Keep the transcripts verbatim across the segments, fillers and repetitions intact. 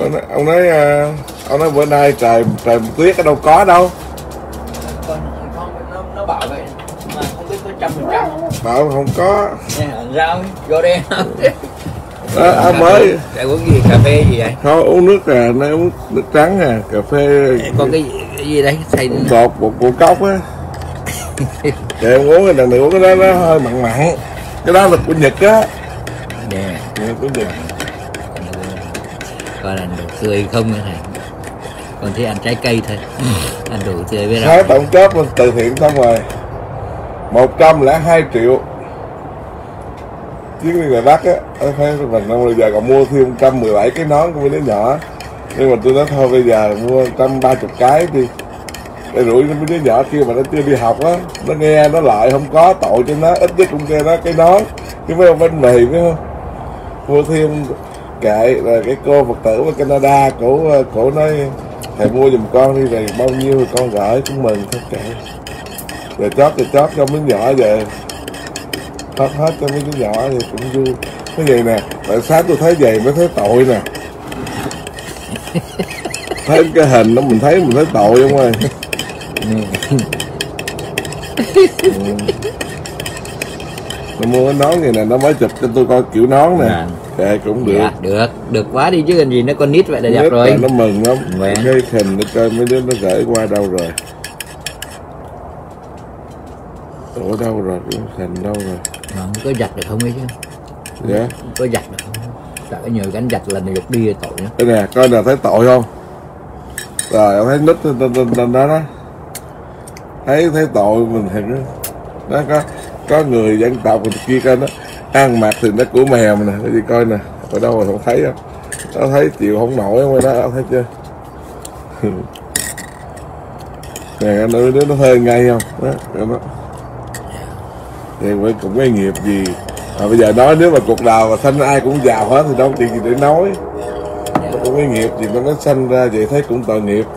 ông nói ông nói bữa nay trời trời tuyết ở đâu có đâu. Con con nó nó bảo vậy mà không biết có trăm phần trăm không. Bảo không có. Rau vô đen. Đó, à, mới Cái uống gì, cà phê gì vậy? Thôi uống nước à, nó uống nước trắng à, cà phê. Có cái gì, cái gì đấy xay bột bột bột cốc á. Để em uống cái đằng này uống cái đó nó hơi mặn mặn. Cái đó là của Nhật á. Nè, của Nhật. Coi là đồ tươi không nữa này. Còn thấy ăn trái cây thôi. Ăn đồ tươi với rau. Nói tổng kết mình từ thiện xong rồi một trăm lẻ hai triệu. Chuyến đi ngoài Bắc á, thấy mình bây giờ còn mua thêm một trăm mười bảy cái nón của mấy đứa nhỏ. Nhưng mà tôi nói thôi bây giờ mua một trăm ba mươi cái đi. Để rủi mấy đứa nhỏ kia mà nó chưa đi học á, nó nghe nó lại không có tội cho nó, ít nhất cũng kêu nó cái nón. Chứ mấy ông bánh mì phải không? Mua thêm kệ rồi cái cô Phật tử ở Canada, cổ cổ nói thầy mua giùm con đi rồi bao nhiêu rồi con gửi cũng mừng thôi kệ. Rồi chót rồi chót cho mấy nhỏ về. Hết hết cho mấy đứa nhỏ thì cũng vui. Cái gì nè, tại sáng tôi thấy vậy mới thấy tội nè. Thấy cái hình đó mình thấy mình thấy tội không ơi. Ừ. Nó mua cái nón này nè, nó mới chụp cho tôi coi kiểu nón nè. À. Kệ cũng được. Dạ, được, được quá đi chứ cần gì, nó con nít vậy là đẹp rồi. Nó mừng lắm. Mẹ. Cái hình nó coi mấy đứa nó gửi qua đâu rồi. Ở đâu rồi, cái hình đâu rồi. Mà không có giặt được không ấy chứ. Dạ. Không có giặt được không? Tại cái nhờ cánh giặt lần này được đi tội nữa. Đây nè, coi nào thấy tội không? Rồi, ông thấy nít trên đó đó. Thấy thấy tội mình thì nó, nó có có người dân tộc người kia coi nó ăn mặc thì nó của mèo nè, cái gì coi nè, ở đâu mà không thấy không? Nó thấy chịu không nổi không đó, ông thấy chưa? Nè, nó đứa nó hơi ngay không? Đó, đó. Thì cũng cái nghiệp gì à, bây giờ nói nếu mà cuộc đời mà sanh ai cũng giàu hết thì đâu có chuyện gì để nói. Nó cũng cái nghiệp gì mà nó sanh ra vậy thấy cũng tội nghiệp.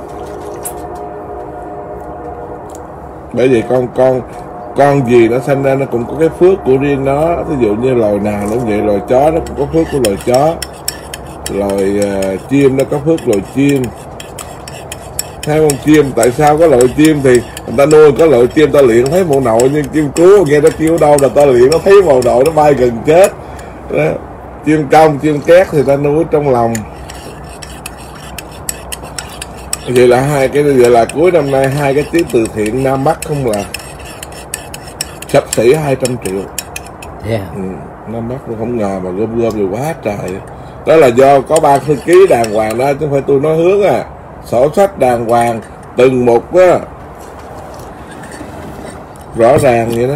Bởi vì con con con gì nó sanh ra nó cũng có cái phước của riêng nó. Ví dụ như loài nào nó vậy, loài chó nó cũng có phước của loài chó, loài uh, chim nó có phước loài chim. Thấy con chim, tại sao có loại chim thì người ta nuôi có loại chim ta luyện thấy màu nội, nhưng chim cú nghe nó kêu đâu là ta luyện nó thấy màu nội nó bay gần chết đó. Chim công, chim két thì ta nuôi trong lòng. Vậy là hai cái vậy là cuối năm nay hai cái chuyến từ thiện Nam Bắc không là xấp xỉ hai trăm triệu. Yeah. Ừ, Nam Bắc tôi không ngờ mà gom gom rồi quá trời. Đó là do có ban thư ký đàng hoàng đó chứ không phải tôi nói hướng à. Sổ sách đàng hoàng từng mục á, rõ ràng vậy đó.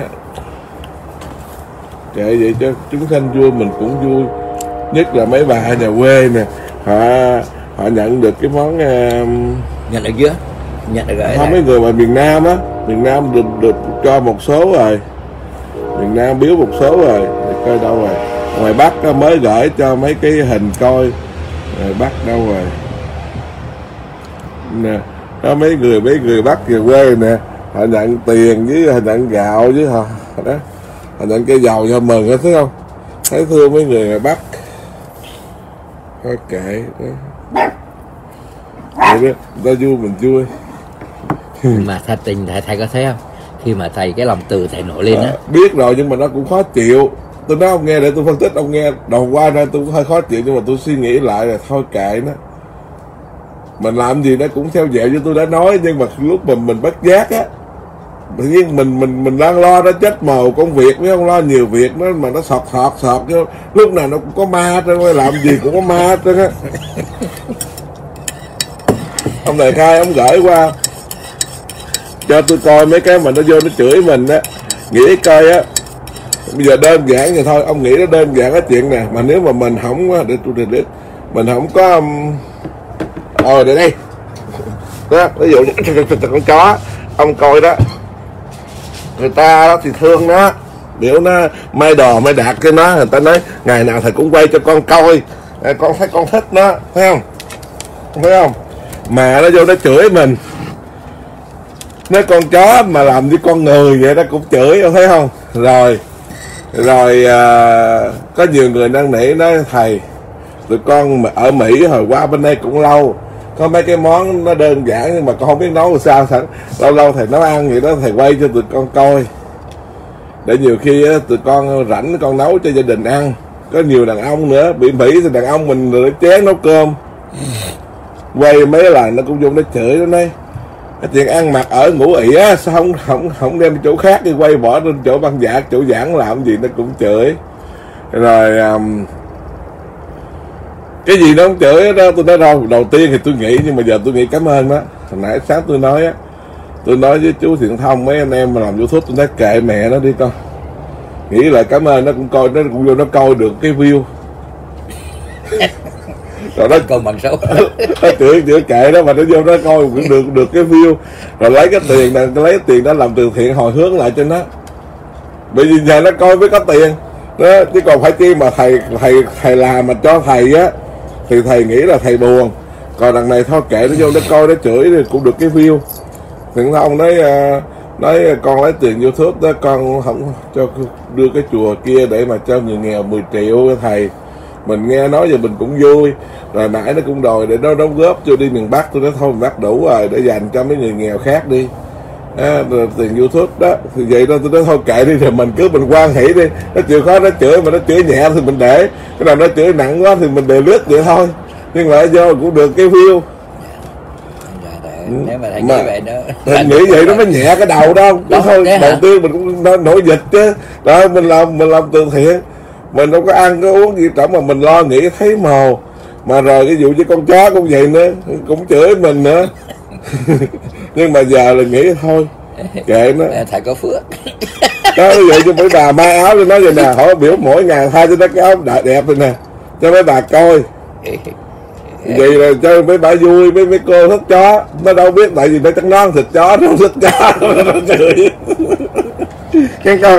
Kệ vậy cho chúng sanh vui mình cũng vui. Nhất là mấy bà nhà quê nè, họ họ nhận được cái món uh, nhận được chưa? Nhận được rồi. Không, mấy người ở miền Nam á, miền Nam được được cho một số rồi, miền Nam biếu một số rồi, để coi đâu rồi. Ngoài Bắc mới gửi cho mấy cái hình coi, ngoài Bắc đâu rồi nè. Đó mấy người mấy người Bắc về quê nè, họ nhận tiền với họ nhận gạo với họ đó, họ nhận cây dầu cho mừng đó, thấy không? Thấy thương mấy người ngoài Bắc. Thôi kệ đó. Vậy đó, ta vui mình vui. Mà thầy tình thầy, thầy có thấy không? Khi mà thầy cái lòng từ thầy nổi lên á. À, biết rồi nhưng mà nó cũng khó chịu. Tôi nói ông nghe để tôi phân tích, ông nghe đầu qua ra tôi cũng hơi khó chịu, nhưng mà tôi suy nghĩ lại là thôi kệ nó. Mình làm gì nó cũng theo dẹo như tôi đã nói, nhưng mà lúc mình mình bất giác á, tự nhiên mình mình mình đang lo nó chết màu công việc, mới không lo nhiều việc nó mà nó sọt sọt sọt chứ lúc nào nó cũng có ma trên, làm gì cũng có ma trên á. Ông này khai ông gửi qua cho tôi coi mấy cái mà nó vô nó chửi mình á, nghĩ coi á. Bây giờ đơn giản vậy thôi, ông nghĩ nó đơn giản cái chuyện nè, mà nếu mà mình không á, để tôi để, để mình không có um... ờ để đây đó, ví dụ như con chó ông coi đó, người ta đó thì thương nó, biểu nó may đồ may đạt cho nó, người ta nói ngày nào thầy cũng quay cho con coi, con thấy con thích nó, thấy không, thấy không, mà nó vô nó chửi mình. Nói con chó mà làm như con người vậy nó cũng chửi, ông thấy không? Rồi rồi à, có nhiều người năn nỉ nói thầy tụi con mà ở Mỹ hồi qua bên đây cũng lâu, có mấy cái món nó đơn giản nhưng mà con không biết nấu làm sao, sẵn lâu lâu thầy nấu ăn vậy đó, thầy quay cho tụi con coi để nhiều khi á, tụi con rảnh con nấu cho gia đình ăn. Có nhiều đàn ông nữa, bị Mỹ thì đàn ông mình rồi chén nấu cơm, quay mấy lần nó cũng vô nó chửi nó nói cái chuyện ăn mặc ở ngủ ỉ á, sao không không không đem chỗ khác đi, quay bỏ lên chỗ băng giảng chỗ giảng làm gì nó cũng chửi. Rồi um, cái gì nó cũng chửi đó. Tôi nói đâu đầu tiên thì tôi nghĩ, nhưng mà giờ tôi nghĩ cảm ơn đó. Hồi nãy sáng tôi nói á, tôi nói với chú Thiện Thông mấy anh em mà làm YouTube, tôi nói kệ mẹ nó đi con, nghĩ lại cảm ơn nó cũng coi, nó cũng vô nó coi được cái view rồi nó còn bằng số nó chửi chửi kệ đó, mà nó vô nó coi cũng được được cái view, rồi lấy cái tiền này, lấy tiền đó làm từ thiện hồi hướng lại cho nó, bởi vì giờ nó coi mới có tiền đó. Chứ còn phải chi mà thầy thầy thầy làm mà cho thầy á thì thầy nghĩ là thầy buồn, còn đằng này thôi kệ nó vô nó coi nó chửi thì cũng được cái view. Thiện Thông nói nói con lấy tiền YouTube đó, con không cho đưa cái chùa kia để mà cho người nghèo mười triệu thầy. Mình nghe nói giờ mình cũng vui. Rồi nãy nó cũng đòi để nó đóng góp cho đi miền Bắc, tôi nói thôi miền Bắc đủ rồi, để dành cho mấy người nghèo khác đi. À, rồi tiền YouTube đó thì vậy đó, tôi nói thôi kệ đi, rồi mình cứ mình quan hỷ đi. Nó chịu khó nó chửi, mà nó chửi nhẹ thì mình để, cái nào nó chửi nặng quá thì mình để lướt vậy thôi, nhưng mà vô cũng được cái view. Nếu mà thầy nghĩ vậy đó, mình nghĩ vậy nó mới nhẹ cái đầu đâu. Đó thôi, đầu hả? Tiên mình cũng nổi dịch chứ. Đó, mình làm mình làm từ thiện, mình đâu có ăn có uống gì trọng mà mình lo nghĩ thấy màu. Mà rồi cái vụ với con chó cũng vậy nữa, cũng chửi mình nữa. Nhưng mà giờ là nghĩ thôi kệ nó, thầy có phước đó. Vậy cho mấy bà may áo cho nó vậy nè, hỏi biểu mỗi ngày thay cho nó cái áo đẹp này nè cho mấy bà coi. Vậy là cho mấy bà vui, mấy mấy cô thích chó, nó đâu biết tại vì nó chẳng non thịt chó, nó không thích chó, nó chửi. Nghe coi.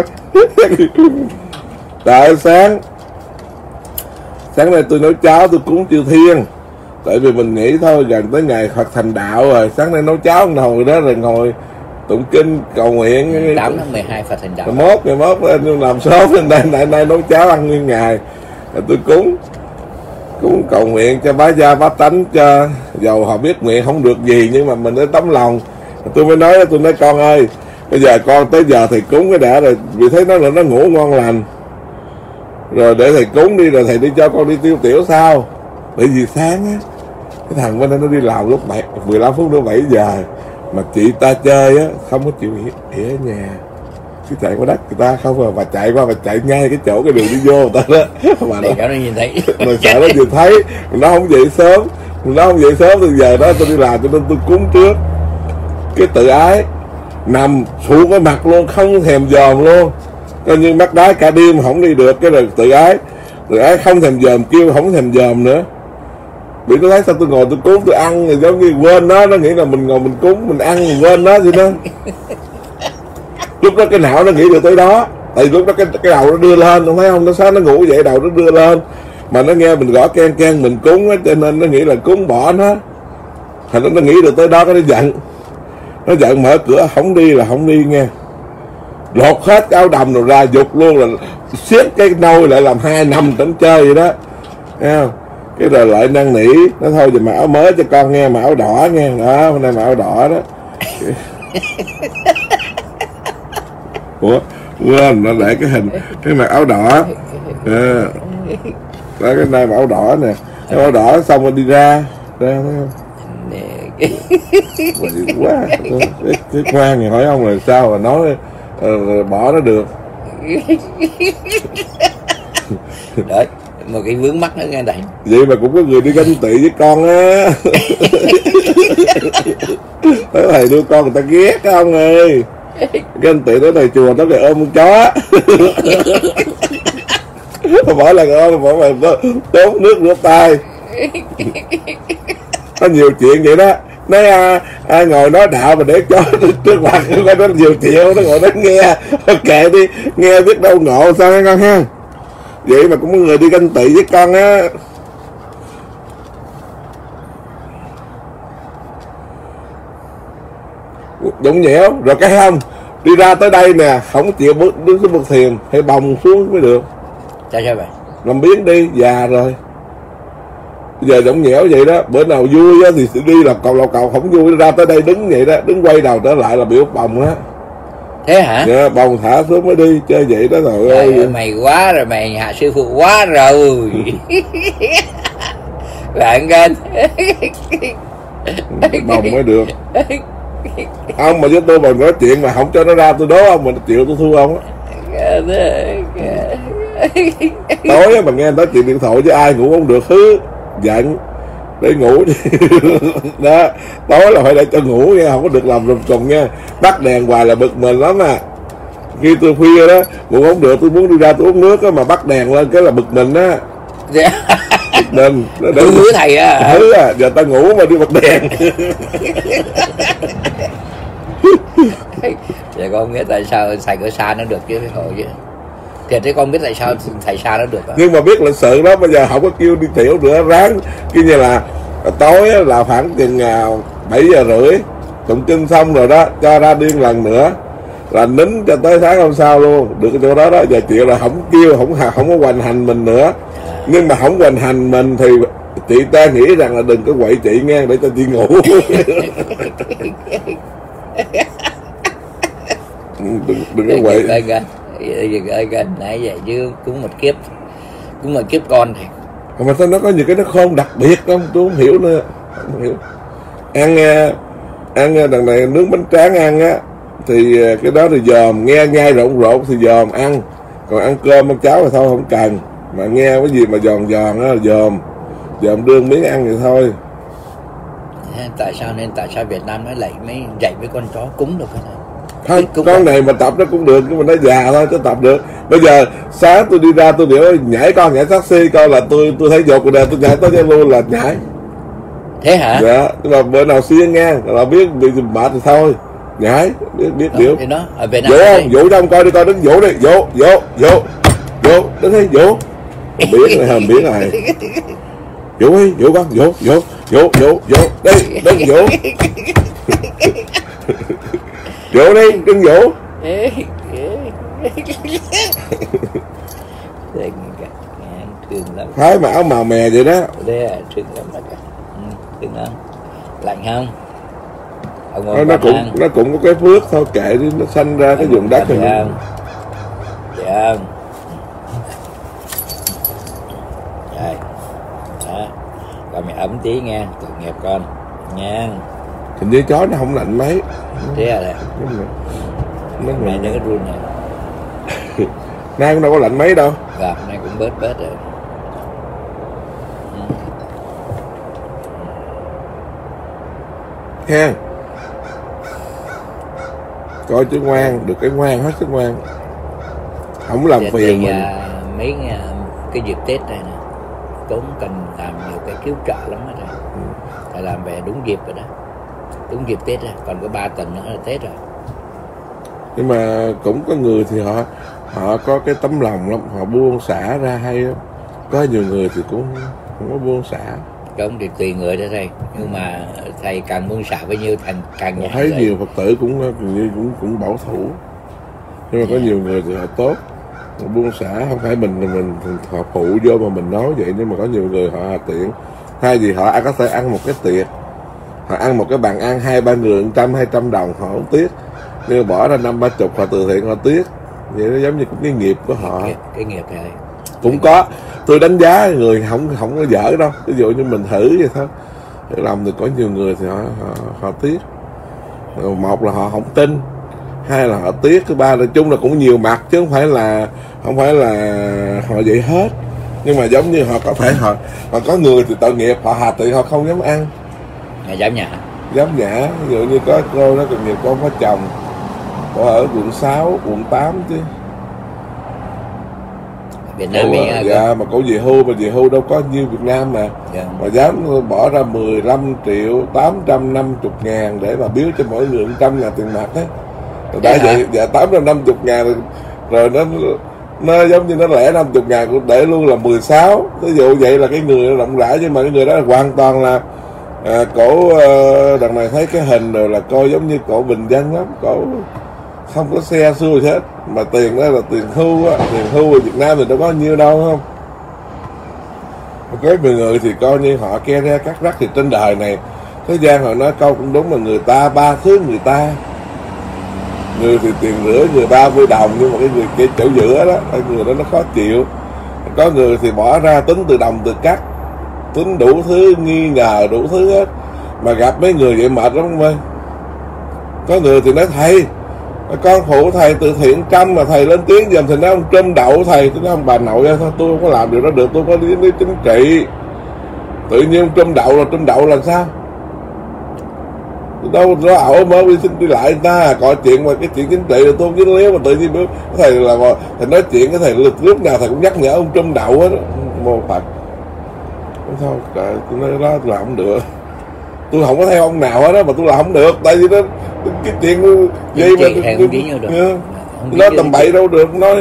Tại sáng sáng nay tôi nấu cháo tôi cúng chư Thiên, tại vì mình nghĩ thôi gần tới ngày Phật thành đạo rồi, sáng nay nấu cháo ngồi đó rồi ngồi tụng kinh cầu nguyện. Tám tháng mười hai Phật thành đạo, mốt ngày mốt lên làm sớm lên đây, nay nay nấu cháo ăn nguyên ngày rồi tôi cúng cũng cầu nguyện cho bá gia bá tánh, cho dầu họ biết nguyện không được gì nhưng mà mình với tấm lòng. Tôi mới nói tôi nói con ơi, bây giờ con tới giờ thầy cúng cái đã rồi, vì thấy nó là nó ngủ ngon lành rồi, để thầy cúng đi rồi thầy đi cho con đi tiêu tiểu sao. Bởi vì sáng á cái thằng bên đó nó đi làm lúc bảy mười lăm phút nữa bảy giờ, mà chị ta chơi á không có chịu nghỉ ở nhà, cứ chạy qua đất người ta không, mà bà chạy qua bà chạy ngay cái chỗ cái đường đi vô người ta đó mà nó, nó nhìn thấy rồi sợ nó nhìn thấy, nó không dậy sớm, nó không dậy sớm từ giờ đó tôi đi làm cho nên tôi cúng trước. Cái tự ái nằm xuống cái mặt luôn, không thèm dòm luôn, coi như mắt đái cả đêm không đi được. Cái rồi tự ái tự ái không thèm dòm, kêu không thèm dòm nữa. Bị nó thấy sao tôi ngồi tôi cúng tôi ăn rồi giống như quên nó, nó nghĩ là mình ngồi mình cúng mình ăn mình quên nó vậy đó. Lúc đó cái não nó nghĩ được tới đó, tại vì lúc đó cái cái đầu nó đưa lên, không thấy không, nó sáng nó ngủ dậy đầu nó đưa lên, mà nó nghe mình gõ keng keng mình cúng á, cho nên nó nghĩ là cúng bỏ nó, thành nó nó nghĩ được tới đó cái nó giận, nó giận mở cửa không đi là không đi nghe, lột hết áo đầm rồi ra giục luôn, là siết cái nôi lại làm hai năm tỉnh chơi vậy đó, nghe không? Cái rồi lại năn nỉ nó thôi giờ mặc áo mới cho con nghe, mặc áo đỏ nghe, đó hôm nay mặc áo đỏ đó. Ủa quên nó để cái hình cái mặc áo đỏ à, đó cái này mặc áo đỏ nè, cái áo đỏ xong rồi đi ra ra thấy không? Quá cái, cái khoan thì hỏi ông là sao mà nói uh, bỏ nó được. Đấy một cái vướng mắc nữa nghe đây, vậy mà cũng có người đi ganh tị với con á. Tới thầy đưa con người ta ghét á ông ơi, ganh tị tới thầy chùa tới thầy ôm con chó. Mỗi lần ôm mỗi lần tốn nước rửa tay. Có nhiều chuyện vậy đó. Nói à, à, ngồi nói đạo mà để cho trước mặt nó nhiều triệu, nó ngồi nó nghe, kệ đi, nghe biết đâu ngộ sao nghe con ha. Vậy mà cũng có người đi ganh tị với con á. Đúng nhẽo rồi cái không đi ra tới đây nè, không chịu bước đứng xuống bậc thềm, hay bồng xuống mới được. Sao sao vậy? Làm biến đi, già rồi. Bây giờ giống nhẽo vậy đó, bữa nào vui á thì đi lọc cầu lọc cầu, không vui ra tới đây đứng vậy đó, đứng quay đầu trở lại là biểu bồng á. Thế hả? Dạ, bồng thả xuống mới đi, chơi vậy đó rồi. Trời ơi, mày quá rồi, mày hạ sư phụ quá rồi. Bạn kênh bồng mới được. Ông mà với tôi mà nói chuyện mà không cho nó ra tôi đố ông, mà chịu tôi thua ông á. Tối mà nghe nói chuyện điện thoại với ai ngủ không được hứ, giận để ngủ. Đó, tối là phải để cho ngủ nha, không có được làm rùm trùng nha, bắt đèn hoài là bực mình lắm à. Khi tôi khuya đó ngủ không được, tôi muốn đi ra tôi uống nước á, mà bắt đèn lên cái là bực mình á. Bực mình nó để hứa thầy á, hứ à, giờ ta ngủ mà đi bật đèn. Vậy con biết tại sao thầy ở xa nó được chứ cái hồi chứ. Thiệt thế con biết tại sao thầy xa nó được à? Nhưng mà biết lịch sự đó, bây giờ không có kêu đi tiểu nữa, ráng kia như là tối là khoảng chừng bảy giờ rưỡi tụng kinh xong rồi đó, cho ra điên lần nữa là nín cho tới sáng hôm sau luôn, được cái chỗ đó đó. Giờ chịu là không kêu, không không có hoành hành mình nữa, nhưng mà không hoành hành mình thì chị ta nghĩ rằng là đừng có quậy chị nghe để cho chị ngủ. đừng, đừng có quậy. Dừng ơi kênh nãy giờ chứ cũng một kiếp, cũng một kiếp con thì. Mà sao nó có những cái nó khôn đặc biệt không, tôi không hiểu nữa, không hiểu. Ăn ăn đằng này nướng bánh tráng ăn á thì cái đó thì dòm, nghe nhai rộn rộn thì dòm ăn, còn ăn cơm ăn cháo thì thôi không cần, mà nghe cái gì mà giòn giòn á dòm dòm đương miếng ăn vậy thôi. Tại sao nên tại sao Việt Nam nó lại mấy dạy mấy con chó cúng được không? Không, con này mà tập nó cũng được, nhưng mà nó già thôi chứ tập được. Bây giờ sáng tôi đi ra tôi biểu nhảy con nhảy taxi coi là tôi tôi thấy dột cuộc đời tôi nhảy tới cho luôn là nhảy. Thế hả? Dạ, nhưng mà bữa nào xiên nghe là biết bị mệt thì thôi nhảy, biết biết biểu. Thì nó ở Việt Nam vỗ không vỗ trong coi đi, coi đứng vỗ đi, vỗ vỗ vỗ vỗ đứng đi vỗ, biến này hầm biến này, vỗ đi vỗ con vỗ vỗ vỗ vỗ vỗ đi đứng vỗ. Vỗ đi, đừng vỗ. Thương lắm. Thái mà áo màu mè vậy đó. Đấy à, thương lắm đó. Ừ, thương lắm. Lạnh không? Nó, nó cũng ăn. Nó cũng có cái phước thôi, kệ đi, nó sanh ra cái vùng đất này. Không? Dạ không? Rồi. Đó. Con mẹ ấm tí nha, tội nghiệp con. Nha. Hình như chó nó không lạnh mấy. Thế à? Nó này nó cái run này. Nay cũng đâu có lạnh mấy đâu. Gặp nay cũng bớt bớt rồi. Ha. Coi chứ ngoan, được cái ngoan hết sức ngoan. Không làm phiền mình. À, mấy cái dịp Tết này nè, cũng cần làm nhiều cái cứu trợ lắm đó rồi. Ừ. Phải làm về đúng dịp rồi đó. Đúng dịp Tết rồi, còn có ba tuần nữa là Tết rồi. Nhưng mà cũng có người thì họ họ có cái tấm lòng lắm, họ buông xả ra hay lắm. Có nhiều người thì cũng không có buông xả. Không thì tùy người đó thầy, nhưng mà thầy càng buông xả bao nhiêu thành càng nhẹ. Thấy nhiều Phật tử cũng cũng cũng, cũng bảo thủ, nhưng mà có nhiều người thì họ tốt, họ buông xả, không phải mình mình họ phụ vô mà mình nói vậy, nhưng mà có nhiều người họ tiện, hay gì họ có thể ăn một cái tiệc, họ ăn một cái bàn ăn hai ba người một trăm hai trăm đồng họ không tiếc, nhưng mà bỏ ra năm ba chục họ từ thiện họ tiếc, vậy nó giống như cũng cái nghiệp của họ. Cái, cái nghiệp này cũng có, tôi đánh giá người không không có dở đâu, ví dụ như mình thử vậy thôi, để làm thì có nhiều người thì họ họ, họ tiếc, một là họ không tin, hai là họ tiếc, thứ ba là chung là cũng nhiều mặt chứ không phải là không phải là họ vậy hết, nhưng mà giống như họ có thể họ họ có người thì tội nghiệp họ hà tiện họ không dám ăn, ngày dám nhả dám nhả, ví dụ như có cô đó còn nhiều con có chồng, cô ở quận sáu, quận tám chứ. Việt Nam mình à, dạ, mà cổ về hưu, mà về hưu đâu có nhiêu Việt Nam mà dạ. Mà dám bỏ ra mười lăm triệu tám trăm năm mươi ngàn để mà biếu cho mỗi người một trăm ngàn tiền mặt đấy. Đã vậy, dạ tám trăm năm mươi ngàn rồi, rồi nó nó giống như nó lẻ năm mươi ngàn cũng để luôn là mười sáu. Ví dụ vậy là cái người rộng rãi, nhưng mà cái người đó là hoàn toàn là à, cổ uh, đằng này thấy cái hình rồi là coi giống như cổ bình dân lắm, cổ không có xe xua gì hết, mà tiền đó là tiền hưu á, tiền hưu ở Việt Nam thì đâu có nhiêu đâu không. Một cái người thì coi như họ ke ra cắt rắc. Thì trên đời này thế gian họ nói câu cũng đúng, là người ta ba thứ người ta. Người thì tiền rửa, người ba mươi đồng, nhưng mà cái người kia chỗ giữa đó, cái người đó nó khó chịu. Có người thì bỏ ra tính từ đồng từ cắt, tính đủ thứ, nghi ngờ đủ thứ hết. Mà gặp mấy người vậy mệt lắm ông ơi. Có người thì nói thầy, con phụ thầy từ thiện trăm mà thầy lên tiếng dùm, thì nói ông trâm đậu thầy. Tôi nói ông bà nội ơi, thôi tôi không có làm điều đó được, tôi có lý lý chính trị. Tự nhiên ông trâm đậu là trâm đậu là sao? Đâu nó ẩu mới đi xin đi lại người ta coi chuyện mà cái chuyện chính trị là tôi không dính líu. Mà tự nhiên cái thầy là thầy nói chuyện cái thầy lúc nào thầy cũng nhắc nhở ông trâm đậu hết. Mô Phật thôi, trời, tôi nói đó tôi làm không được. Tôi không có theo ông nào hết đó, mà tôi làm không được. Tại vì nó cái chuyện gì mà không biết nhau được. Yeah. Nó tầm bậy đâu được. Nói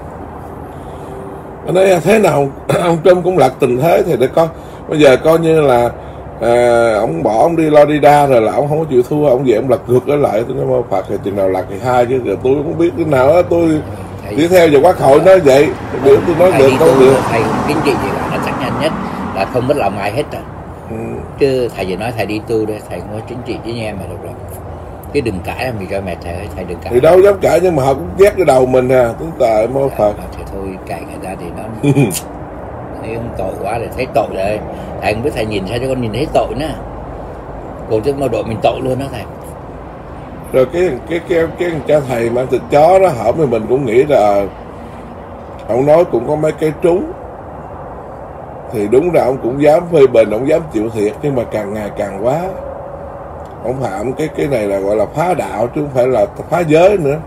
nói thế nào ông Trump cũng lật tình thế. Thì để coi bây giờ coi như là à, ông bỏ ông đi lo đi đa rồi là ông không có chịu thua, ông về ông lật ngược trở lại. Tôi nói Mô Phật thì chừng nào lật thì hai, chứ rồi tôi không biết cái nào đó. Tôi đi theo vào Quốc hội nói vậy, biểu tôi nói được không được. Thầy chính trị thì là nó chắc nhanh nhất là không mất lòng ai hết rồi. Ừ. Chứ thầy vừa nói thầy đi tu đây, thầy không có chính trị với anh em mà được rồi. Chứ đừng cãi là mình cho mệt thầy ơi, thầy đừng cãi. Thì đâu dám cãi, nhưng mà họ cũng ghét cái đầu mình à. Chúng ta Mô Phật thì thôi cãi người ta thì nó thấy không tội quá rồi, thấy tội rồi. Thầy không biết thầy nhìn sao cho con nhìn thấy tội nữa. Còn trước nó đội mình tội luôn đó thầy. Rồi cái cái cái cái cha thầy mang thịt chó đó hở với mình cũng nghĩ là ông nói cũng có mấy cái trúng. Thì đúng là ông cũng dám phê bình, ông dám chịu thiệt, nhưng mà càng ngày càng quá. Ông phạm cái cái này là gọi là phá đạo chứ không phải là phá giới nữa.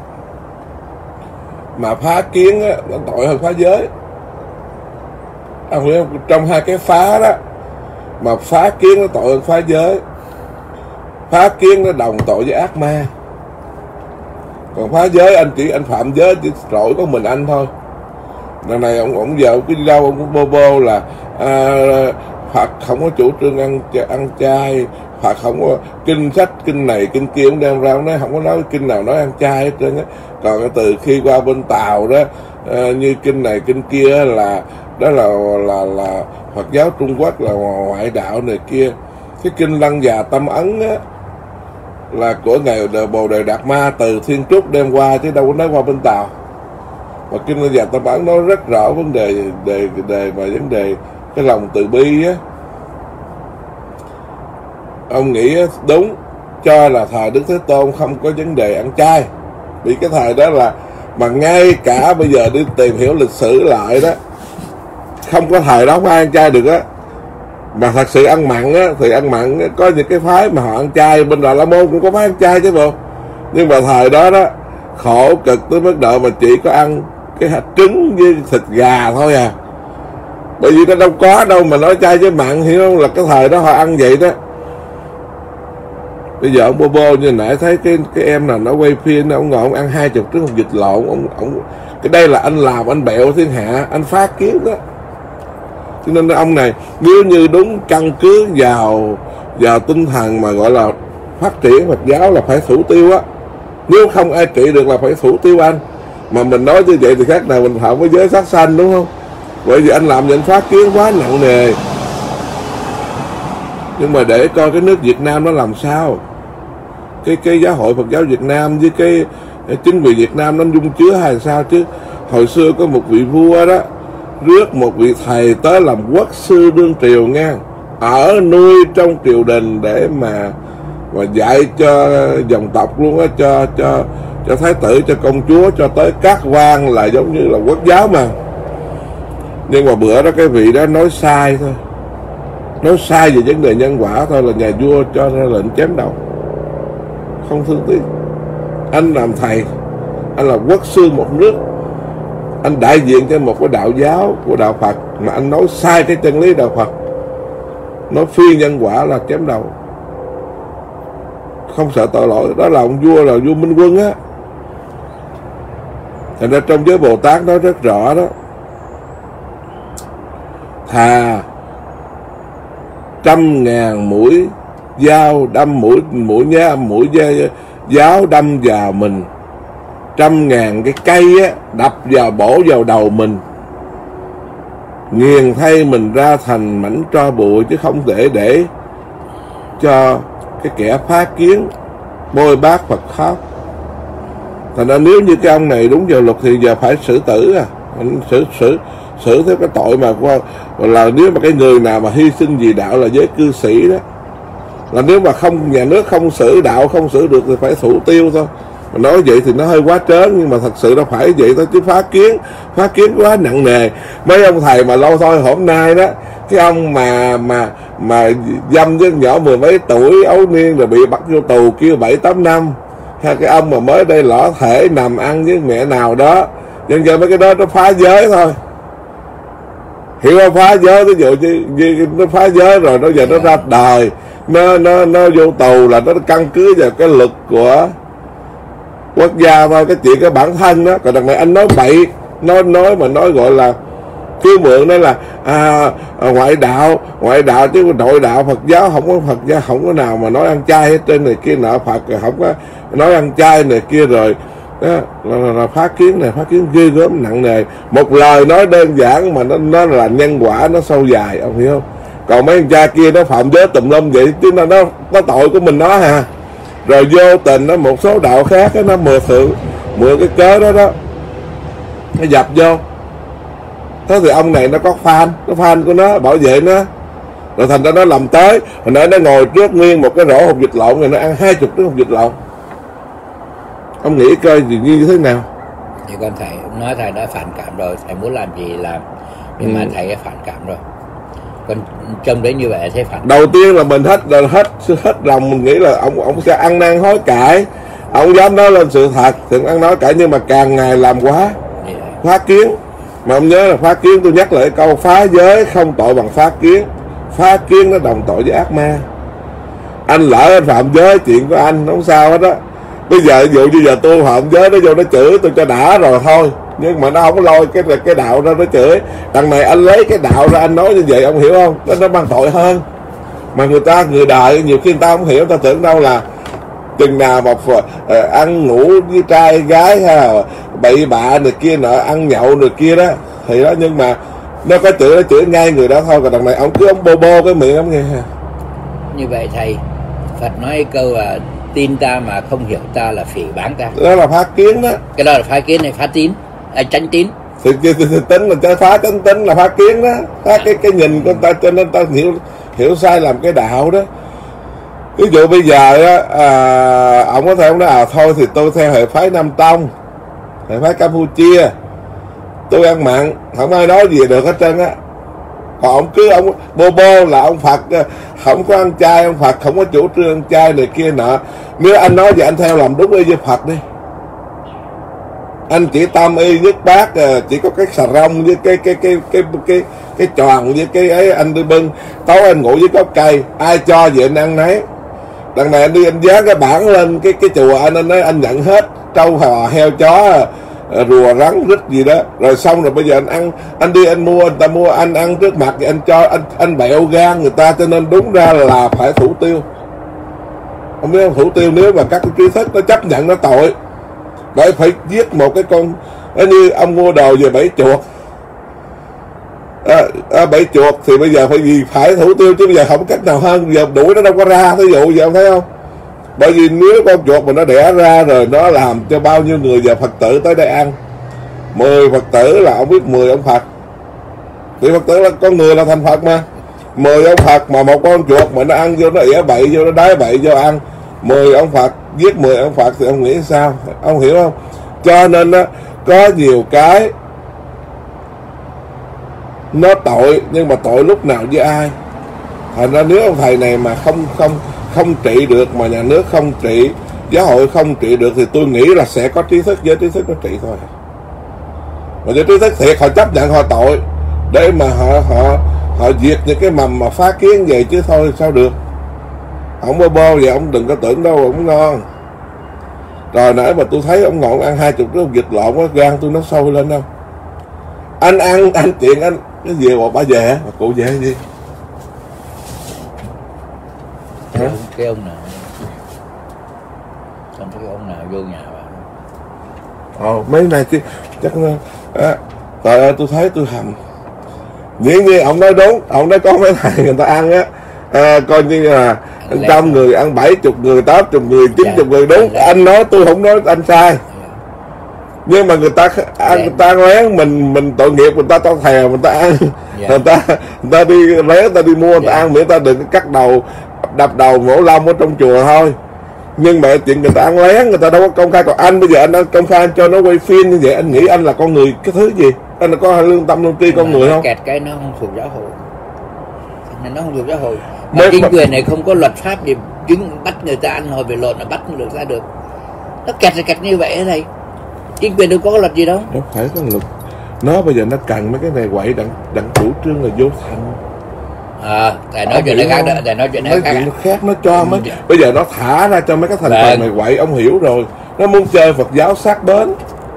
Mà phá kiến á, nó tội hơn phá giới. Ông hiểu không? Trong hai cái phá đó, mà phá kiến nó tội hơn phá giới. Phá kiến nó đồng tội với ác ma. Còn phá giới anh chỉ anh phạm giới chỉ lỗi có mình anh thôi. Lần này ông ông giờ ông cứ đi đâu ông cũng bô bô là à, Phật không có chủ trương ăn ăn chay, Phật không có kinh sách kinh này kinh kia ông đem ra, ông nói không có nói kinh nào nói ăn chay hết trơn á. Còn từ khi qua bên Tàu đó à, như kinh này kinh kia là đó là là là Phật giáo Trung Quốc là ngoại đạo này kia. Cái kinh Lăng Già Tâm Ấn á là của ngài Bồ Đề Đạt Ma từ Thiên Trúc đem qua, chứ đâu có nói qua bên Tàu. Mà kinh Lăng Già Tâm Ấn nói rất rõ vấn đề đề đề mà vấn đề cái lòng từ bi á. Ông nghĩ đúng, cho là thời Đức Thế Tôn không có vấn đề ăn chay, vì cái thời đó là mà ngay cả bây giờ đi tìm hiểu lịch sử lại đó, không có thời đó không ai ăn chay được á. Mà thật sự ăn mặn á thì ăn mặn á, có những cái phái mà họ ăn chay, bên Đà La Môn cũng có phái ăn chay chứ bộ. Nhưng mà thời đó đó khổ cực tới mức độ mà chỉ có ăn cái hạt trứng với thịt gà thôi à. Bởi vì nó đâu có đâu mà nói chay với mặn, hiểu không? Là cái thời đó họ ăn vậy đó. Bây giờ ông bô bô như nãy thấy cái cái em nào nó quay phim, ông ngồi ông ăn hai chục trứng vịt lộn, ông ông cái đây là anh làm anh bẹo thiên hạ, anh phá kiến đó. Cho nên ông này nếu như đúng căn cứ vào vào tinh thần mà gọi là phát triển Phật giáo là phải thủ tiêu á. Nếu không ai trị được là phải thủ tiêu anh. Mà mình nói như vậy thì khác nào mình phạm với giới sát sanh, đúng không? Bởi vì anh làm những phát kiến quá nặng nề. Nhưng mà để coi cái nước Việt Nam nó làm sao, cái cái giáo hội Phật giáo Việt Nam với cái chính quyền Việt Nam nó dung chứa hay sao chứ. Hồi xưa có một vị vua đó rước một vị thầy tới làm quốc sư đương triều nha, ở nuôi trong triều đình để mà mà dạy cho dòng tộc luôn á, cho cho cho thái tử, cho công chúa, cho tới các quan là giống như là quốc giáo mà. Nhưng mà bữa đó cái vị đó nói sai thôi, nói sai về vấn đề nhân quả thôi là nhà vua cho ra lệnh chém đầu, không thương tiếc. Anh làm thầy, anh là quốc sư một nước, anh đại diện cho một cái đạo giáo của đạo Phật mà anh nói sai cái chân lý đạo Phật, nói phi nhân quả là chém đầu, không sợ tội lỗi. Đó là ông vua, là vua Minh Quân á. Thành ra trong giới Bồ Tát nói rất rõ đó, thà trăm ngàn mũi dao đâm mũi mũi nhá mũi giáo đâm vào mình, trăm ngàn cái cây á đập vào bổ vào đầu mình. nghiền thay mình ra thành mảnh tro bụi, chứ không thể để cho cái kẻ phá kiến bôi bác Phật pháp. Thành ra nếu như cái ông này đúng vào luật thì giờ phải xử tử à, xử xử xử theo cái tội mà qua là nếu mà cái người nào mà hy sinh vì đạo là giới cư sĩ đó, là nếu mà không nhà nước không xử đạo không xử được thì phải thủ tiêu thôi. Mà nói vậy thì nó hơi quá trớn, nhưng mà thật sự nó phải vậy thôi, chứ phá kiến phá kiến quá nặng nề. Mấy ông thầy mà lâu thôi hôm nay đó, cái ông mà mà mà dâm với nhỏ mười mấy tuổi ấu niên rồi bị bắt vô tù kêu bảy tám năm, hay cái ông mà mới đây lõ thể nằm ăn với mẹ nào đó, nhân dân mấy cái đó nó phá giới thôi, hiểu không? Phá giới, ví dụ như, như nó phá giới rồi nó giờ nó ra đời, nó nó nó vô tù là nó căn cứ vào cái luật của quốc gia thôi, cái chuyện cái bản thân đó. Còn đằng này anh nói bậy, nói nói mà nói gọi là kêu mượn đó là à, à, ngoại đạo ngoại đạo chứ nội đạo Phật giáo không có, Phật giáo không có nào mà nói ăn chay hết trên này kia nọ, Phật không có nói ăn chay này kia rồi đó, là, là, là phá kiến này phá kiến ghê gớm nặng nề. Một lời nói đơn giản mà nó nó là nhân quả nó sâu dài, ông hiểu không? Còn mấy anh cha kia nó phạm giới tùm lum vậy chứ nó nó nó tội của mình nó hà. Rồi vô tình nó một số đạo khác đó, nó mượn thượng mượn cái cớ đó đó nó dập vô. Thế thì ông này nó có fan, nó fan của nó bảo vệ nó, rồi thành ra nó làm tới. Hồi nãy nó ngồi trước nguyên một cái rổ hột vịt lộn rồi nó ăn hai chục cái hột vịt lộn. Ông nghĩ coi gì như thế nào? Thì con thầy nói thầy đã phản cảm rồi, thầy muốn làm gì làm, nhưng ừ. mà thầy đã phản cảm rồi. Con trông đến như vậy thấy phản. Đầu tiên là mình hết hết hết lòng mình nghĩ là ông ông sẽ ăn năn hối cải, ông dám nói lên sự thật thì ăn nói cải, nhưng mà càng ngày làm quá yeah. phá kiến. Mà ông nhớ là phá kiến, tôi nhắc lại câu phá giới không tội bằng phá kiến, phá kiến nó đồng tội với ác ma. Anh lỡ anh phạm giới chuyện của anh không sao hết á. Bây giờ ví dụ như giờ tôi phạm giới nó vô nó chửi tôi cho đã rồi thôi, nhưng mà nó không có lôi cái cái đạo ra nó chửi. Đằng này anh lấy cái đạo ra anh nói như vậy, ông hiểu không? Nó nó mang tội hơn. Mà người ta người đời nhiều khi người ta không hiểu, ta tưởng đâu là chừng nào mà uh, ăn ngủ với trai gái ha, bậy bạ này kia nọ, ăn nhậu này kia đó thì đó, nhưng mà nó có chửi nó chửi ngay người đó thôi. Còn đằng này ông cứ ông bô bô cái miệng ông nghe ha. Như vậy thầy, Phật nói câu là tin ta mà không hiểu ta là phỉ báng ta. Đó là phá kiến đó. Cái đó là phá kiến này, phá tín, à, tránh tín. Thì, thì, thì, thì tính là cho phá tránh tín là phá kiến đó, phá cái cái nhìn của ta, cho nên ta hiểu hiểu sai làm cái đạo đó. Ví dụ bây giờ á, à, ông có thể ông nói à thôi thì tôi theo hệ phái Nam Tông, hệ phái Campuchia, tôi ăn mặn không ai nói gì được hết trơn á. Còn ông cứ ông bô bô là ông Phật không có ăn chay, ông Phật không có chủ trương ăn chay này kia nọ. Nếu anh nói vậy anh theo làm đúng y với Phật đi. Anh chỉ tam y nhất bát, chỉ có cái xà rong với cái cái cái cái cái cái, cái tròn với cái ấy anh đi bưng, tối anh ngủ với gốc cây, ai cho vậy anh ăn nấy. Đằng này anh đi anh dán cái bảng lên cái cái chùa, anh anh nói anh nhận hết trâu hò heo chó rùa rắn rít gì đó, rồi xong rồi bây giờ anh ăn, anh đi anh mua, anh ta mua anh ăn trước mặt thì anh cho anh anh bẹo gan người ta, cho nên đúng ra là phải thủ tiêu. Không biết không, thủ tiêu nếu mà các cái trí thức nó chấp nhận nó tội, bởi phải giết một cái con như ông mua đồ về bẫy chuột. À, à, bẫy chuột thì bây giờ phải gì phải thủ tiêu, chứ bây giờ không cách nào hơn, giờ đuổi nó đâu có ra. Thí dụ giờ ông thấy không, bởi vì nếu con chuột mà nó đẻ ra rồi nó làm cho bao nhiêu người giờ Phật tử tới đây ăn, mười Phật tử là ông biết mười ông Phật, thì Phật tử là con người là thành Phật mà, mười ông Phật mà một con chuột mà nó ăn vô, nó ỉa bậy vô, nó đái bậy vô ăn, mười ông Phật giết mười ông Phật thì ông nghĩ sao? Ông hiểu không? Cho nên đó, có nhiều cái nó tội, nhưng mà tội lúc nào với ai. Thành ra nếu ông thầy này mà không không không trị được, mà nhà nước không trị, giáo hội không trị được, thì tôi nghĩ là sẽ có trí thức, giới trí thức nó trị thôi. Mà giới trí thức thiệt họ chấp nhận họ tội để mà họ họ họ diệt những cái mầm mà phá kiến vậy, chứ thôi sao được. Ông bô bô vậy ông đừng có tưởng đâu ông ngon. Rồi nãy mà tôi thấy ông ngọn ăn hai chục cái vịt lộn quá, gan tôi nó sôi lên đâu. Anh ăn anh chuyện anh cái gì mà bà về hả? Bà cụ về gì? Hả? Cái ông nào không thấy ông nào vô nhà bà. Ồ mấy này chứ chắc à, trời ơi tôi thấy tôi hầm dĩ nhiên ông nói đúng, ông nói có mấy thầy người ta ăn á, à, coi như là trăm người ăn bảy chục người, tám chục người, chín chục người, đúng. Anh nói tôi không nói anh sai, nhưng mà người ta ăn, người ta ăn lén, mình mình tội nghiệp, người ta to thèo, người ta ăn, người ta người ta đi lén, người ta đi mua, người ta ăn, miễn ta đừng cắt đầu, đập đầu, mổ lông ở trong chùa thôi. Nhưng mà chuyện người ta ăn lén, người ta đâu có công khai. Còn anh bây giờ anh công khai, anh cho nó quay phim như vậy, anh nghĩ anh là con người cái thứ gì? Anh là có lương tâm lương tri con người không? Kẹt cái nó không thuộc giáo hội, nên nó không thuộc giáo hội. Mà chính quyền này không có luật pháp gì chứng bắt người ta ăn hồi về lộn là bắt được ra được. Nó kẹt là kẹt như vậy ở đây. Chính quyền đâu có luật gì đâu. Đâu phải có luật. Nó bây giờ nó cần mấy cái này quậy, đặng đặng chủ trương là vô thành. À, tại nói chuyện này khác đó, tại nói chuyện này khác. Nó khác, nó cho mấy. Bây giờ nó thả ra cho mấy cái thành phần này quậy, ông hiểu rồi. Nó muốn chơi Phật giáo sát bến.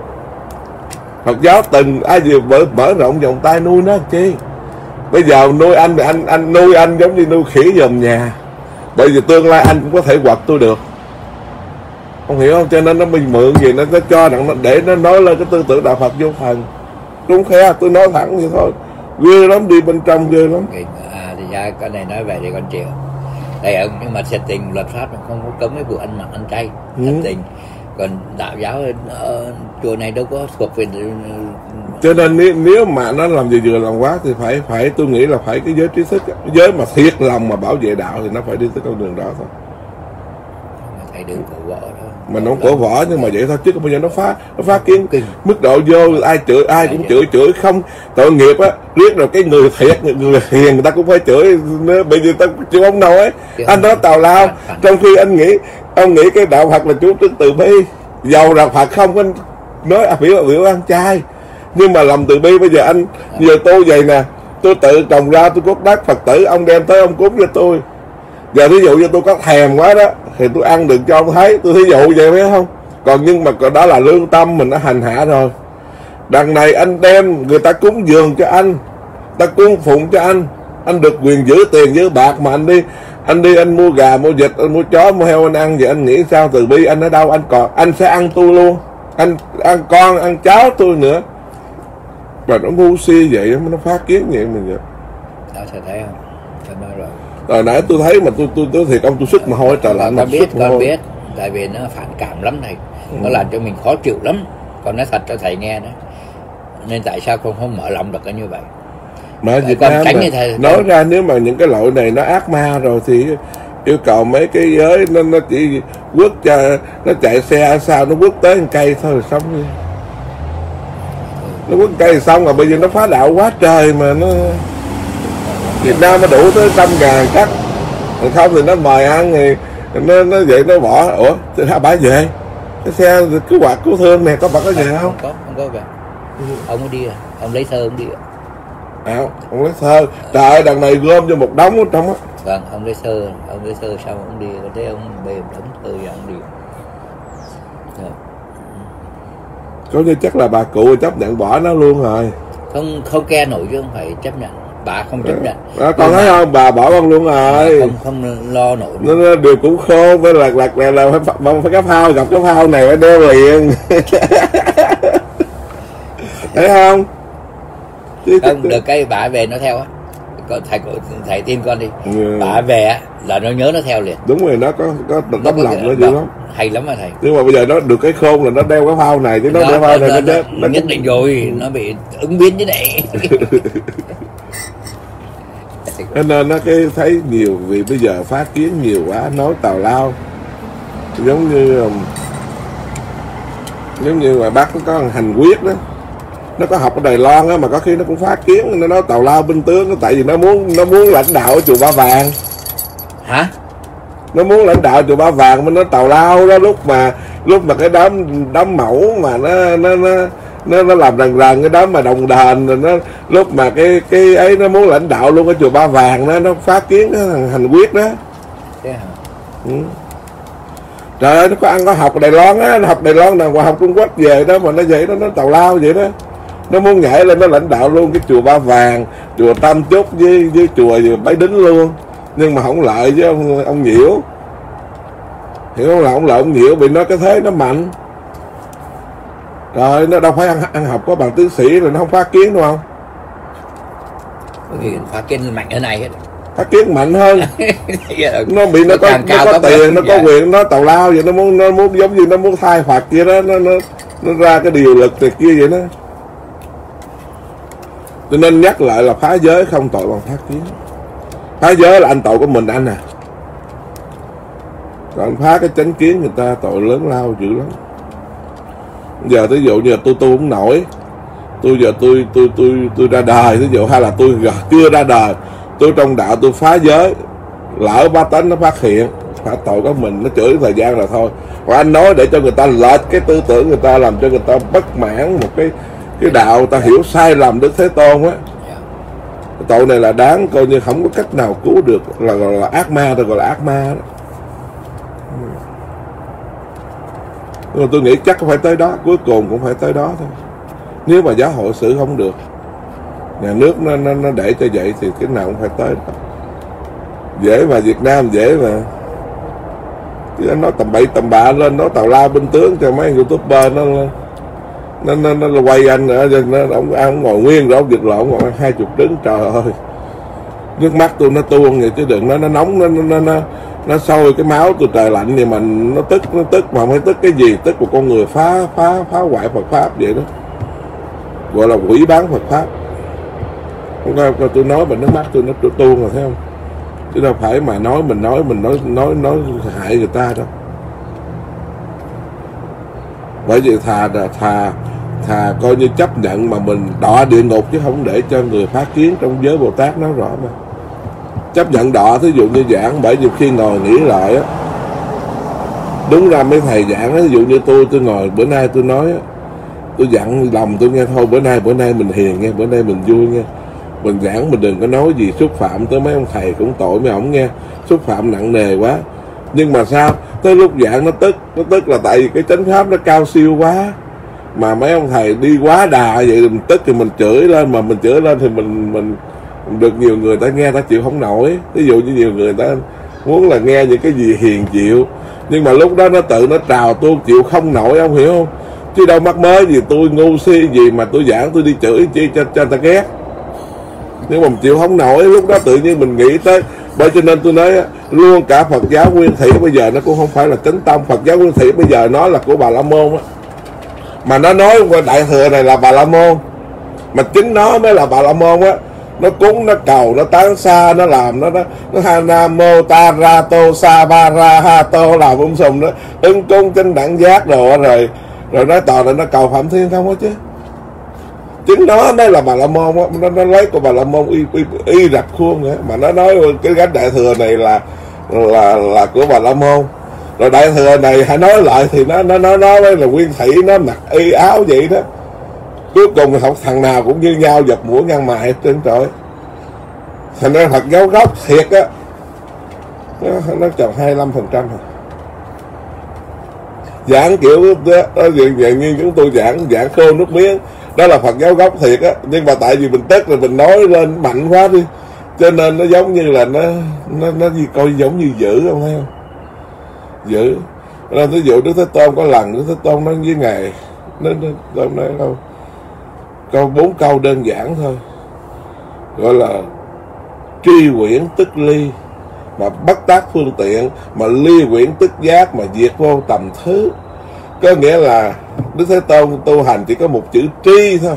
Phật giáo từng ai vừa mở, mở rộng vòng tay nuôi nó chi. Bây giờ nuôi anh thì anh anh nuôi anh giống như nuôi khỉ dòm nhà. Bởi vì tương lai anh cũng có thể quật tôi được. Ông hiểu không? Cho nên nó mình mượn gì nó, nó cho đặng nó để nó nói lên cái tư tưởng đạo Phật vô thần. Đúng khe, tôi nói thẳng vậy thôi. Ghê lắm, đi bên trong ghê lắm. À thì ra cái này nói về thì con chịu. Đây ông, nhưng mà thiệt tình luật pháp nó không có cấm cái vụ ăn mặn ăn chay. Thiệt ừ. tình. Còn đạo giáo ở chùa này đâu có thuộc về. Cho nên nếu, nếu mà nó làm gì vừa làm quá thì phải phải tôi nghĩ là phải cái giới trí thức, giới mà thiệt lòng mà bảo vệ đạo thì nó phải đi tới con đường đó thôi. Thầy đường cổ võ thôi. Mà nó cổ võ nhưng mà vậy thôi, chứ không bao giờ nó phá nó phá kiến mức độ vô ai chửi ai cũng chửi chửi không tội nghiệp á, riết rồi cái người thiệt người hiền người ta cũng phải chửi, bây giờ ta chịu ông nổi. Anh nói tào lao, trong khi anh nghĩ ông nghĩ cái đạo Phật là chú trưng từ bi, giàu là Phật không anh nói à, biểu biểu ăn chay, nhưng mà lòng từ bi. Bây giờ anh giờ tôi vậy nè, tôi tự trồng ra, tôi cốt đất Phật tử, ông đem tới ông cúng cho tôi. Giờ thí dụ như tôi có thèm quá đó thì tôi ăn được cho ông thấy, tôi thí dụ vậy phải không? Còn nhưng mà đó là lương tâm mình đã hành hạ rồi. Đằng này anh đem người ta cúng dường cho anh, ta cúng phụng cho anh, anh được quyền giữ tiền giữ bạc, mà anh đi anh đi anh mua gà mua vịt anh mua chó mua heo anh ăn, vậy anh nghĩ sao? Từ bi anh ở đâu? Anh còn anh sẽ ăn tôi luôn, anh ăn con ăn cháu tôi nữa. Và nó ngu si vậy, nó phát kiến vậy mình vậy. Đó thầy thấy không? Thầy nói rồi. Rồi nãy tôi thấy mà tôi tôi tôi thiệt ông tôi sức mà hôi trời lạnh. Con biết con biết, tại vì nó phản cảm lắm thầy, ừ. nó làm cho mình khó chịu lắm. Con nói thật cho thầy nghe đó, nên tại sao con không mở lòng được cái như vậy? Mà Việt Nam mà thầy, nói con... ra nếu mà những cái loại này nó ác ma rồi thì yêu cầu mấy cái giới nó nó chỉ quất cho nó chạy xe sao nó quất tới một cây thôi rồi xong đi. Nó quất cây xong rồi bây giờ nó phá đạo quá trời mà nó Việt Nam nó đủ tới trăm ngàn cắt, không thì nó mời ăn thì nó nó vậy nó bỏ. Ủa thì hả bả về cái xe cứu quạt cứu thương này có bả có về không? Không có, không có về. Ừ. Ông có đi à? Ông lấy thơ ông đi à? À, ông lấy thơ. Trời ơi, đằng này gom cho một đống ở trong á. Vâng, ông lấy thơ, ông lấy thơ xong ông đi, có thấy ông bê một đống thơ rồi ông đi. Rồi. Có như chắc là bà cụ chấp nhận bỏ nó luôn rồi. Không không ke nổi chứ không phải chấp nhận. Bà không chấp nhận. À, con thấy không, bà bỏ con luôn rồi. Không không lo nổi. Nó, nó điều cũng khô, với lạc lạc này là phải phải cái phao, gặp cái phao này phải đeo liền. Thấy không? Không được cái bà về nó theo á. Thầy thầy tin con đi. Ừ. Bà về á là nó nhớ nó theo liền. Đúng rồi, nó có có tấm lòng nó dữ lắm. Hay lắm mà thầy. Nhưng mà bây giờ nó được cái khôn là nó đeo cái phao này chứ nó, nó đeo phao này nó, nó, nó nhất định rồi, nó bị ứng biến chứ này. Cho nên nó cái thấy nhiều, vì bây giờ phát kiến nhiều quá, nói tào lao giống như giống như ngoài Bắc nó có hành quyết đó, nó có học ở Đài Loan á, mà có khi nó cũng phát kiến, nó nói tào lao binh tướng đó, tại vì nó muốn nó muốn lãnh đạo ở chùa Ba Vàng. Hả? Nó muốn lãnh đạo chùa Ba Vàng, mới nói tào lao đó, lúc mà lúc mà cái đám đám mẫu mà nó nó nó nó nó làm rần rần cái đó mà đồng đền rồi, nó lúc mà cái cái ấy nó muốn lãnh đạo luôn ở chùa Ba Vàng đó, nó phát kiến đó, hành quyết đó. Yeah. Ừ. Trời ơi, nó có ăn có học Đài Loan á, nó học Đài Loan nào qua học Trung Quốc về đó mà nó vậy đó, nó tào lao vậy đó. Nó muốn nhảy lên nó lãnh đạo luôn cái chùa Ba Vàng, chùa Tam Chúc với với chùa Bái Đính luôn. Nhưng mà không lợi với ông ông Nhiễu. Hiểu không, là ông lợi ông Nhiễu bị nó cái thế nó mạnh. Rồi nó đâu phải ăn ăn học có bằng tiến sĩ rồi nó không phát kiến đúng không? Thì phá kiến mạnh ở này hết. Phá kiến mạnh hơn. Nó bị nó có, nó có tiền, nó có quyền, nó tào lao vậy, nó muốn nó muốn giống như nó muốn thay phạt kia đó, nó nó nó ra cái điều lực này kia vậy đó. Cho nên nhắc lại là phá giới không tội bằng phá kiến. Phá giới là anh tội của mình anh à. Còn phá cái chánh kiến người ta tội lớn lao dữ lắm. Giờ ví dụ như là tôi tu không nổi, tôi giờ tôi tôi tôi tôi ra đời, ví dụ hay là tôi chưa ra đời, tôi trong đạo tôi phá giới, lỡ ba tánh nó phát hiện, phá tội của mình, nó chửi thời gian là thôi. Và anh nói để cho người ta lệch cái tư tưởng người ta, làm cho người ta bất mãn một cái cái đạo, người ta hiểu sai lầm Đức Thế Tôn á. Cái tội này là đáng, coi như không có cách nào cứu được, là gọi là ác ma, tôi gọi là ác ma đó. Nhưng mà tôi nghĩ chắc phải tới đó, cuối cùng cũng phải tới đó thôi. Nếu mà giáo hội xử không được, nhà nước nó, nó, nó để cho vậy thì cái nào cũng phải tới đó. Dễ mà, Việt Nam dễ mà. Chứ nói tầm bậy tầm bạ lên, nói tào lao binh tướng cho mấy YouTuber nó nó, nó, nó, nó quay anh nữa, nó, ông, ông ngồi nguyên rồi, ông giật lộn ngồi hai chục trứng, trời ơi. Nước mắt tôi nó tuôn vậy chứ đừng nói nó nóng, nó nó nó nó sôi cái máu tôi, trời lạnh vậy mà nó tức, nó tức mà không phải tức cái gì, tức một con người phá phá phá hoại Phật pháp vậy đó, gọi là quỷ bán Phật pháp. Không có, tôi nói mà nước mắt tôi nó tuôn rồi thấy không, chứ đâu phải mà nói mình nói mình nói nói nói hại người ta đâu. Bởi vì thà thà thà coi như chấp nhận mà mình đọa địa ngục, chứ không để cho người phá kiến. Trong giới Bồ Tát nói rõ mà, chấp nhận đọa. Thí dụ như giảng, bởi vì khi ngồi nghĩ lại á, đúng ra mấy thầy giảng á, ví dụ như tôi tôi ngồi bữa nay tôi nói á, tôi dặn lòng tôi nghe thôi, bữa nay bữa nay mình hiền nghe, bữa nay mình vui nghe, mình giảng mình đừng có nói gì xúc phạm tới mấy ông thầy, cũng tội mấy ổng nghe, xúc phạm nặng nề quá. Nhưng mà sao tới lúc giảng nó tức, nó tức là tại vì cái chánh pháp nó cao siêu quá, mà mấy ông thầy đi quá đà vậy, mình tức thì mình chửi lên, mà mình chửi lên thì mình mình được nhiều người ta nghe ta chịu không nổi. Ví dụ như nhiều người ta muốn là nghe những cái gì hiền chịu, nhưng mà lúc đó nó tự nó trào tôi chịu không nổi, ông hiểu không? Chứ đâu mắc mới gì tôi ngu si gì mà tôi giảng tôi đi chửi chi cho cho người ta ghét. Nhưng mà mình chịu không nổi, lúc đó tự nhiên mình nghĩ tới. Bởi cho nên tôi nói luôn cả Phật giáo Nguyên Thủy bây giờ nó cũng không phải là chánh tông. Phật giáo Nguyên Thủy bây giờ nó là của Bà La Môn á, mà nó nói qua Đại Thừa này là Bà La Môn, mà chính nó mới là Bà La Môn á. Nó cúng, nó cầu, nó tán xa, nó làm, nó nó, nó ha nam mô ta ra tô sa ba ra ha tô, làm ung sùm đó, ứng cung trên đẳng giác đồ rồi rồi nói toàn là nó cầu Phạm Thiên không á chứ. Chính nó mới là Bà La Môn á, nó, nó lấy của Bà La Môn y, y, y rạch khuôn nữa, mà nó nói cái gánh Đại Thừa này là là là của Bà La Môn. Rồi Đại Thừa này hãy nói lại thì nó nó nó nói là Nguyên Thủy, nó mặc y áo vậy đó. Cuối cùng học thằng nào cũng như nhau, dập mũi ngăn mày hết trơn trời. Thành ra Phật giáo gốc thiệt á, nó, nó chồng hai mươi lăm phần trăm. Giảng kiểu đó, đó dạng như chúng tôi giảng giảng khô nước miếng, đó là Phật giáo gốc thiệt á. Nhưng mà tại vì mình tức rồi mình nói lên mạnh quá đi, cho nên nó giống như là nó nó nó gì coi giống như dữ, không thấy không? Dữ. Nên ví dụ Đức Thế Tôn có lần Đức Thế Tôn nói với Ngài, nó nó nói đâu câu bốn câu đơn giản thôi, gọi là tri quyển tức ly, mà bất tác phương tiện, mà ly quyển tức giác, mà diệt vô tầm thứ. Có nghĩa là Đức Thế Tôn tu hành chỉ có một chữ tri thôi.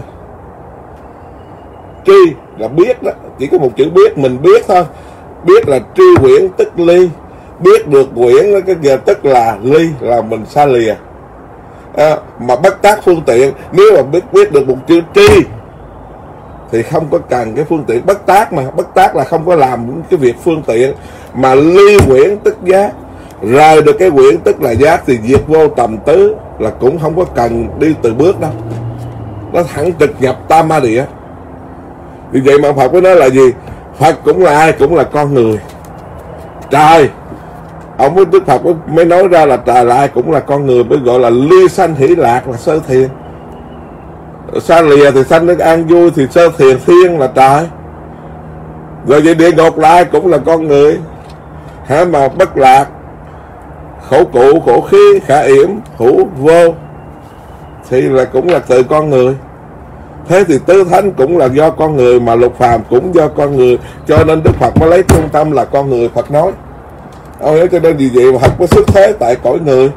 Tri là biết đó, chỉ có một chữ biết, mình biết thôi. Biết là tri quyển tức ly, biết được quyển đó, cái giờ tức là ly, là mình xa lìa. À, mà bất tác phương tiện, nếu mà biết biết được một chữ tri thì không có cần cái phương tiện. Bất tác mà, bất tác là không có làm những cái việc phương tiện. Mà ly quyển tức giác, rời được cái quyển tức là giác, thì diệt vô tầm tứ, là cũng không có cần đi từ bước đâu, nó thẳng trực nhập tam ma địa. Vì vậy mà Phật mới nói là gì? Phật cũng là ai? Cũng là con người. Trời, ông với Đức Phật mới nói ra là trời là ai? Cũng là con người, mới gọi là ly sanh hỷ lạc, là sơ thiền. Xa lìa thì sanh được an vui, thì sơ thiền thiên là trời. Rồi vậy địa ngục là ai? Cũng là con người. Hả? Mà bất lạc, khổ cụ, khổ khí, khả yểm, hữu vô, thì là cũng là từ con người. Thế thì tứ thánh cũng là do con người, mà lục phàm cũng do con người, cho nên Đức Phật mới lấy trung tâm là con người Phật nói. Ông hiểu, cho nên vì vậy mà Phật có xuất thế tại cõi người.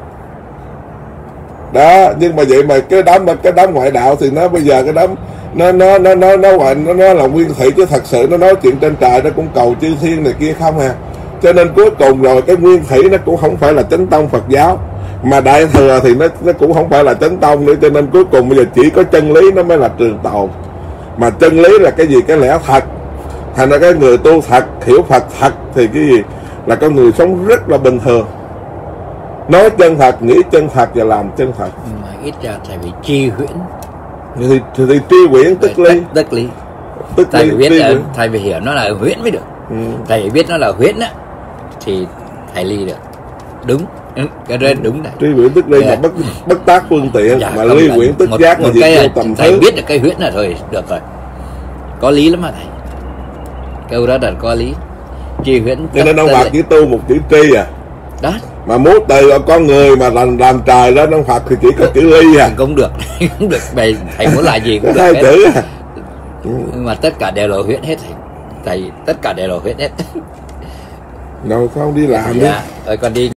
Đó, nhưng mà vậy mà cái đám cái đám ngoại đạo thì nó bây giờ cái đám nó nó nó nó nó nó, nó, nó là nguyên thủy, chứ thật sự nó nói chuyện trên trời nó cũng cầu chư thiên này kia không à. Cho nên cuối cùng rồi cái nguyên thủy nó cũng không phải là chánh tông Phật giáo, mà đại thừa thì nó nó cũng không phải là chánh tông nữa. Cho nên cuối cùng bây giờ chỉ có chân lý nó mới là trường tồn. Mà chân lý là cái gì? Cái lẽ thật. Thành ra cái người tu thật, hiểu Phật thật thì cái gì? Là con người sống rất là bình thường, nói chân thật, nghĩ chân thật và làm chân thật. Nhưng mà ít ra thầy bị chi huyễn. Thì, thì, thì tri huyễn tức lý. Tức lý. Tức Thầy lý, phải biết tri là, huyễn. thầy phải hiểu nó là huyễn mới được. Ừ. Thầy phải biết nó là huyễn á thì thầy ly được. Đúng. Ừ, cái đó đúng này. Tri huyễn tức ly, Yeah. mà bất bất tác phương tiện, Dạ, mà ly huyễn tức một, giác một là việc cái, vô tầm thầy thứ. biết được cái huyễn là thôi được rồi. Có lý lắm mà thầy. Câu đó là có lý. Chi huyễn. Cho nên ông Phật chỉ tu một chữ tri à. Đó. Mà muốn từ con người mà làm làm trời lên ông Phật thì chỉ có chữ ly à. Cũng được. Cũng được. Thầy, thầy muốn là gì cũng được Hai hết. chữ à. Nhưng mà tất cả đều là huyễn hết thầy. Thầy tất cả đều là huyễn hết. Đâu không đi làm đi. Dạ, rồi con đi.